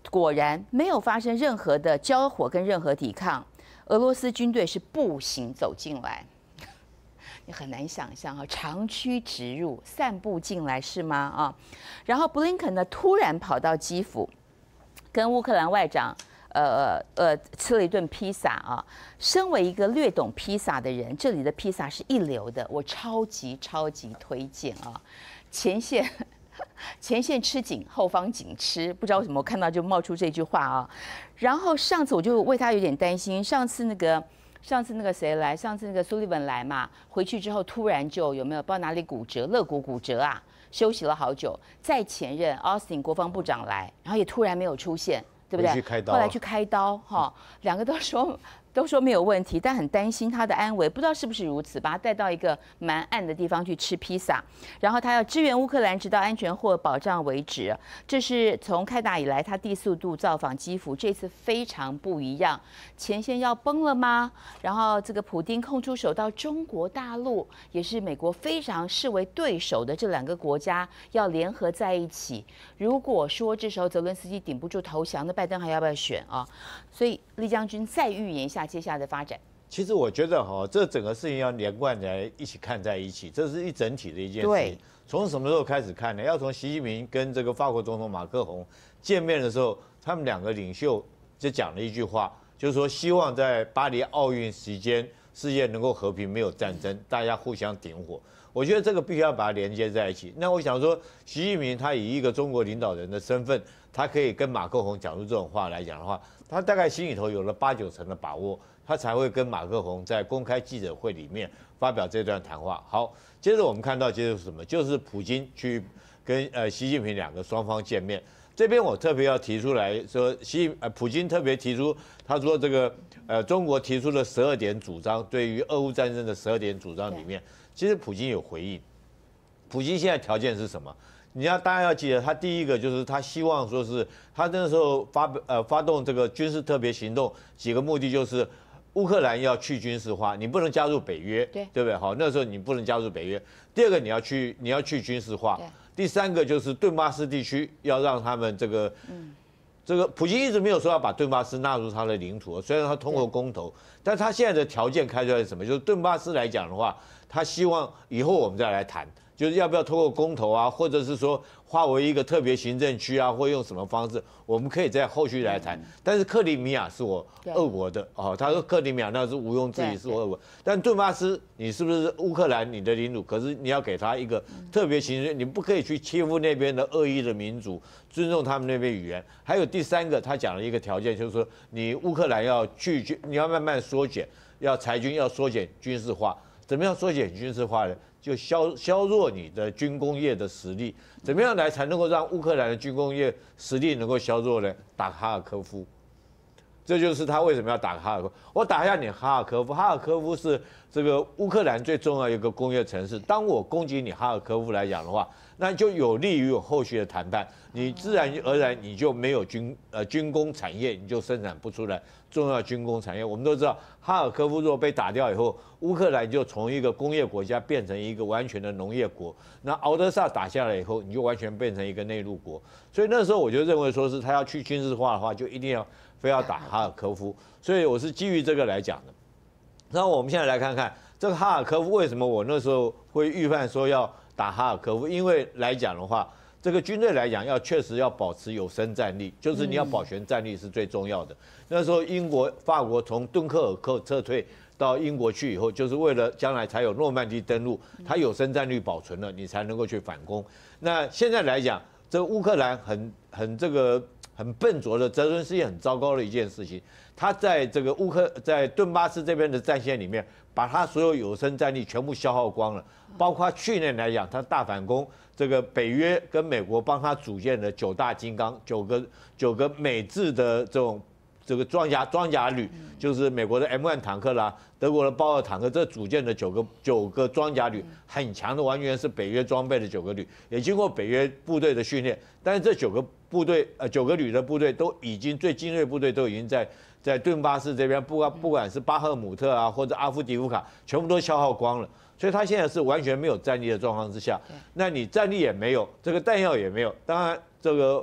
果然没有发生任何的交火跟任何抵抗，俄罗斯军队是步行走进来。你很难想象啊，长驱直入，散步进来是吗？啊，然后布林肯呢突然跑到基辅，跟乌克兰外长吃了一顿披萨啊。身为一个略懂披萨的人，这里的披萨是一流的，我超级推荐啊。前线吃紧，后方紧吃，不知道为什么我看到就冒出这句话啊。然后上次我就为他有点担心，上次那个谁来？上次那个苏利文来嘛，回去之后突然就有没有不知道哪里骨折，肋骨骨折啊，休息了好久。再前任 Austin 国防部长来，然后也突然没有出现，对不对？后来去开刀哈，两个都说没有问题，但很担心他的安危，不知道是不是如此，把他带到一个蛮暗的地方去吃披萨，然后他要支援乌克兰，直到安全获保障为止。这是从开打以来他第4度造访基辅，这次非常不一样。前线要崩了吗？然后这个普丁空出手到中国大陆，也是美国非常视为对手的这2个国家要联合在一起。如果说这时候泽伦斯基顶不住投降，那拜登还要不要选啊？所以李将军再预言一下接下来的发展。 其实我觉得这整个事情要连贯来一起看在一起，这是一整体的一件事情。从什么时候开始看呢？要从习近平跟这个法国总统马克宏见面的时候，他们2个领袖就讲了一句话，就是说希望在巴黎奥运期间，世界能够和平，没有战争，大家互相顶火。我觉得这个必须要把它连接在一起。那我想说，习近平他以一个中国领导人的身份，他可以跟马克宏讲出这种话来讲的话，他大概心里头有了8、9成的把握，他才会跟马克宏在公开记者会里面发表这段谈话。好，接着我们看到接着是什么？就是普京去跟习近平2个双方见面。这边我特别要提出来说，普京特别提出，他说这个中国提出了12点主张，对于俄乌战争的12点主张里面，其实普京有回应。普京现在条件是什么？大家要记得，他第一个就是他希望说是他那时候发动这个军事特别行动，几个目的就是乌克兰要去军事化，你不能加入北约，对不对？好，那时候你不能加入北约。第二个你要去军事化。第3个就是顿巴斯地区要让他们这个普京一直没有说要把顿巴斯纳入他的领土，虽然他通过公投，但他现在的条件开出来是什么？就是顿巴斯来讲的话，他希望以后我们再来谈。就是要不要通过公投啊，或者是说划为一个特别行政区啊，或用什么方式，我们可以在后续来谈。但是克里米亚是我俄国的哦，他说克里米亚那是毋庸置疑是我俄国，但顿巴斯你是不是乌克兰你的领土？可是你要给他一个特别行政区，你不可以去欺负那边的恶意的民族，尊重他们那边语言。还有第3个，他讲了一个条件，就是说你乌克兰要你要慢慢缩减，要裁军，要缩减军事化。怎么样缩减军事化呢？就削弱你的军工业的实力，怎么样来才能够让乌克兰的军工业实力能够削弱呢？打哈尔科夫，这就是他为什么要打哈尔科夫。我打一下你哈尔科夫，哈尔科夫是这个乌克兰最重要一个工业城市。当我攻击你哈尔科夫来讲的话，那就有利于有后续的谈判，你自然而然你就没有军工产业，你就生产不出来重要军工产业。我们都知道，哈尔科夫如果被打掉以后，乌克兰就从一个工业国家变成一个完全的农业国。那敖德萨打下来以后，你就完全变成一个内陆国。所以那时候我就认为说是他要去军事化的话，就一定要非要打哈尔科夫。所以我是基于这个来讲的。那我们现在来看看这个哈尔科夫为什么我那时候会预判说要打哈尔科夫，因为来讲的话，这个军队来讲确实要保持有生战力，就是你要保全战力是最重要的。那时候法国从敦刻尔克撤退到英国去以后，就是为了将来才有诺曼底登陆，它有生战力保存了，你才能够去反攻。那现在来讲，这个乌克兰很笨拙的，泽伦斯基很糟糕的一件事情，他在这个在顿巴斯这边的战线里面，把他所有有生战力全部消耗光了，包括去年来讲，他大反攻，这个北约跟美国帮他组建了9大金刚，9个美制的这个装甲旅，就是美国的 M1 坦克啦，德国的豹2坦克，这组建的9个装甲旅，很强的，完全是北约装备的9个旅，也经过北约部队的训练，但是这9个旅的部队都已经最精锐部队都已经在顿巴斯这边，不管是巴赫姆特啊或者阿夫迪夫卡，全部都消耗光了，所以他现在是完全没有战力的状况之下，那你战力也没有，这个弹药也没有，当然这个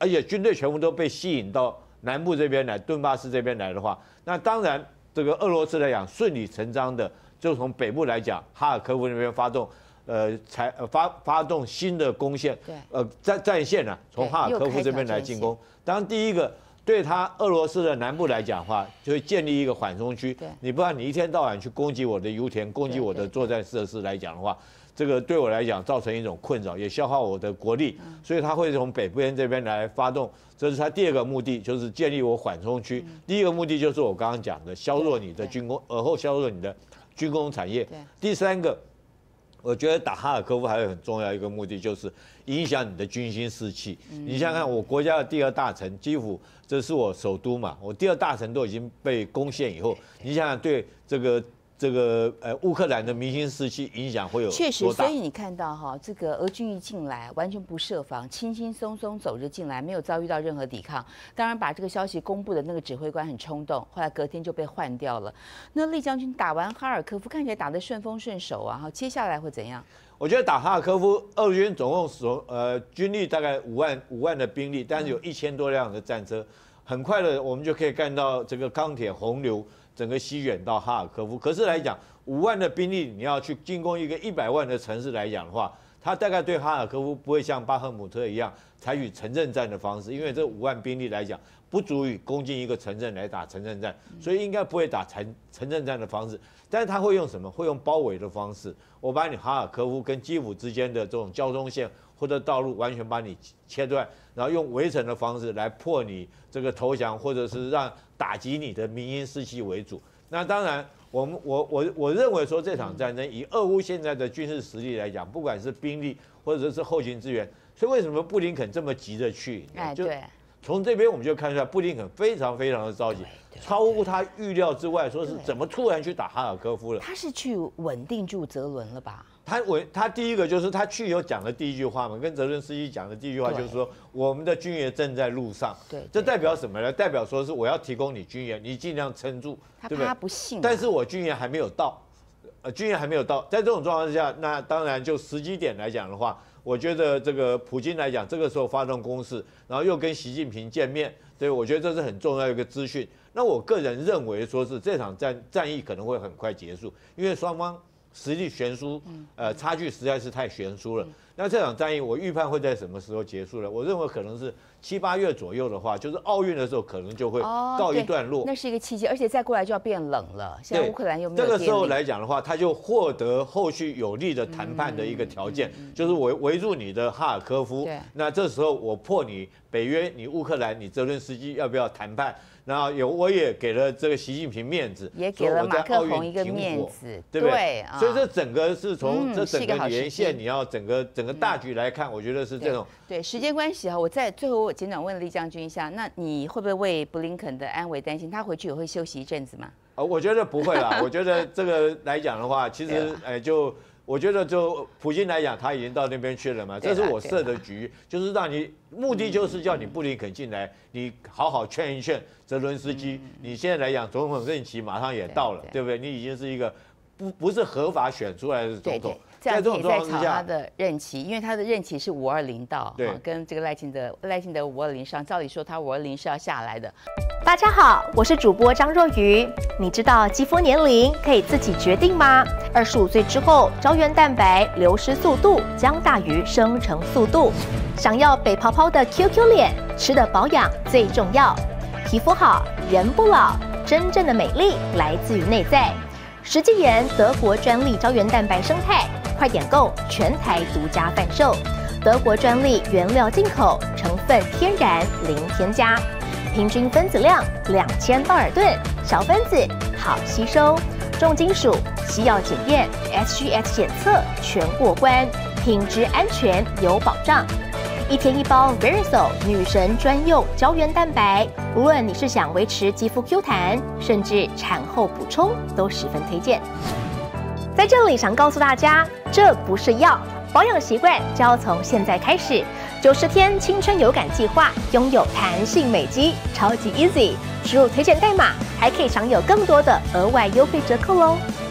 而且军队全部都被吸引到南部这边来，顿巴斯这边来的话，那当然这个俄罗斯来讲顺理成章的就从北部来讲，哈尔科夫那边发动新的攻线，战线啊，从哈尔科夫这边来进攻。当然第一个对他俄罗斯的南部来讲的话，就会建立一个缓冲区。你不然你一天到晚去攻击我的油田，攻击我的作战设施来讲的话，这个对我来讲造成一种困扰，也消耗我的国力。所以他会从北边这边来发动，这是他第二个目的，就是建立我缓冲区。第一个目的就是我刚刚讲的，削弱你的军工，而后削弱你的军工产业。第三个。我觉得打哈尔科夫还有很重要一个目的，就是影响你的军心士气。你想想看，我国家的第2大城基辅，这是我首都嘛，我第2大城都已经被攻陷以后，你想想对这个乌克兰的民心士气影响会有多大？ 确实，所以你看到哈，这个俄军一进来，完全不设防，轻轻松松走着进来，没有遭遇到任何抵抗。当然，把这个消息公布的那个指挥官很冲动，后来隔天就被换掉了。那厉将军打完哈尔科夫，看起来打得顺风顺手啊，接下来会怎样？ 我觉得打哈尔科夫，俄军总共军力大概5万的兵力，但是有1000多辆的战车，很快的我们就可以看到这个钢铁洪流。整个席卷到哈尔科夫，可是来讲，5万的兵力你要去进攻一个100万的城市来讲的话，它大概对哈尔科夫不会像巴赫姆特一样采取城镇战的方式，因为这5万兵力来讲不足以攻进一个城镇来打城镇战，所以应该不会打城镇战的方式。但是他会用什么？会用包围的方式，我把你哈尔科夫跟基辅之间的这种交通线或者道路完全把你切断，然后用围城的方式来迫你这个投降，或者是让打击你的民心士气为主。那当然，我认为说这场战争以俄乌现在的军事实力来讲，不管是兵力或者是后勤支援，所以为什么布林肯这么急着去？ 对。 从这边我们就看出来，布林肯非常非常的着急，超乎他预料之外，说是怎么突然去打哈尔科夫了？ 他是去稳定住泽伦了吧？ 他第一个就是他去以后讲的第一句话嘛，跟泽伦斯基讲的第一句话就是说，我们的军援正在路上。这代表什么呢？代表说是我要提供你军援，你尽量撑住，对不对？ 他不信， 但是我军援还没有到，军援还没有到，在这种状况之下，那当然就时机点来讲的话。我觉得这个普京来讲，这个时候发动攻势，然后又跟习近平见面，对，我觉得这是很重要一个资讯。那我个人认为说是这场战役可能会很快结束，因为双方实力悬殊，差距实在是太悬殊了。那这场战役我预判会在什么时候结束呢？我认为可能是7、8月左右的话，就是奥运的时候可能就会告一段落。 那是一个契机，而且再过来就要变冷了。现在乌克兰又没有这个时候来讲的话，他就获得后续有利的谈判的一个条件，就是围住你的哈尔科夫。那这时候我迫你北约、你乌克兰、你泽伦斯基要不要谈判？然后我也给了这个习近平面子， 也给了马克宏一个面子， 对不对？所以这整个是从这整个连线，你要整个大局来看，我觉得是这种。 对时间关系啊，我在最后我简短问厉将军一下，那你会不会为布林肯的安危担心？他回去也会休息一阵子吗？ 我觉得不会啦。我觉得这个来讲的话，其实我觉得就普京来讲，他已经到那边去了嘛，这是我设的局，就是让你目的就是叫你布林肯进来，你好好劝一劝泽伦斯基。你现在来讲，总统任期马上也到了，对不对？你已经是一个不是合法选出来的总统。 在这种状况之下，他的任期，因为他的任期是520到，跟这个赖清德520上，照理说他520是要下来的。 大家好，我是主播张若愚。你知道肌肤年龄可以自己决定吗？25岁之后，胶原蛋白流失速度将大于生成速度。想要北泡泡的 QQ 脸，吃的保养最重要。皮肤好，人不老，真正的美丽来自于内在。石纪研德国专利胶原蛋白生态。快点购，全台独家贩售，德国专利原料进口，成分天然零添加，平均分子量2000道尔顿，小分子好吸收，重金属西药检验 SGS 检测全过关，品质安全有保障。1天1包 Verisol 女神专用胶原蛋白，无论你是想维持肌肤 Q 弹，甚至产后补充，都十分推荐。在这里想告诉大家，这不是药，保养习惯就要从现在开始。90天青春有感计划拥有弹性美肌，超级 easy， 输入推荐代码还可以享有更多的额外优惠折扣哦。